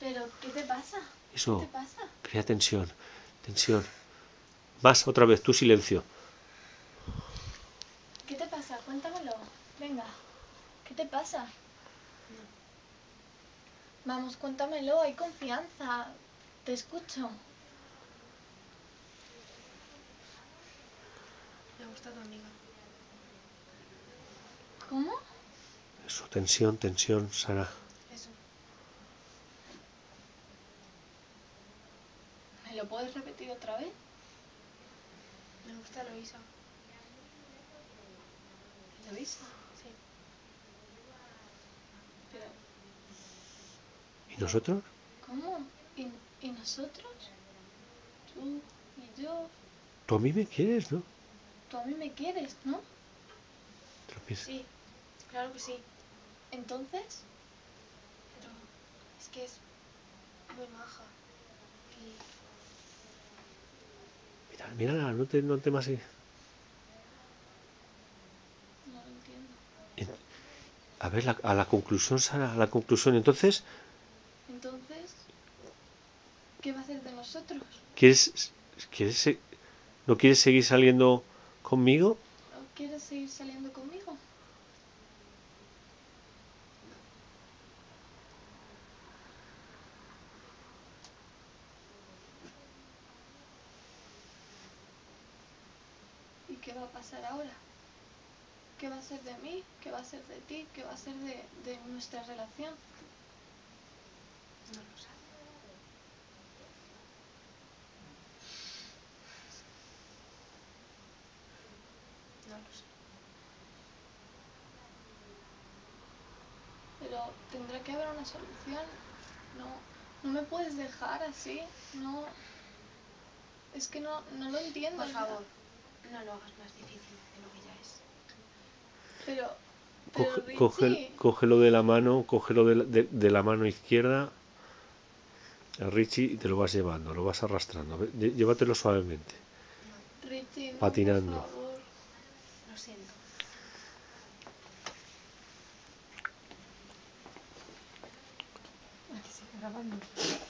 ¿Pero qué te pasa? Eso, ¿Qué te pasa? crea tensión, tensión. Más, otra vez, tú silencio. ¿Qué te pasa? Cuéntamelo. Venga. ¿Qué te pasa? Vamos, cuéntamelo. Hay confianza. Te escucho. Me gusta tu amiga. ¿Cómo? Eso, tensión, tensión, Sara. Eso. ¿Me lo puedes repetir otra vez? Me gusta Eloisa. ¿Eloisa? Sí. Pero, ¿Y nosotros? ¿cómo? ¿Y nosotros? Tú y yo. Tú a mí me quieres, ¿no? Tú a mí me quieres, ¿no? Te lo piensas. Sí, claro que sí. Entonces, Pero es que es muy maja. Y Mira, mírala, no te más. no lo entiendo. A ver, a la conclusión, Sara, a la conclusión. Entonces, Entonces, ¿qué va a hacer de nosotros? ¿quieres, quieres, no quieres seguir saliendo conmigo? ¿No quieres seguir saliendo conmigo? ¿Y qué va a pasar ahora? ¿Qué va a ser de mí? ¿Qué va a ser de ti? ¿Qué va a ser de nuestra relación? no lo sé. No lo sé. Pero tendrá que haber una solución. No, no me puedes dejar así. No, es que no lo entiendo. Por favor, no lo hagas más difícil de lo que ya es. Pero Richie, Cógelo de la mano, cógelo de la mano izquierda a Richie y te lo vas llevando, lo vas arrastrando. Llévatelo suavemente, No, Richie, no, por patinando. favor. lo siento. Aquí sigue grabando.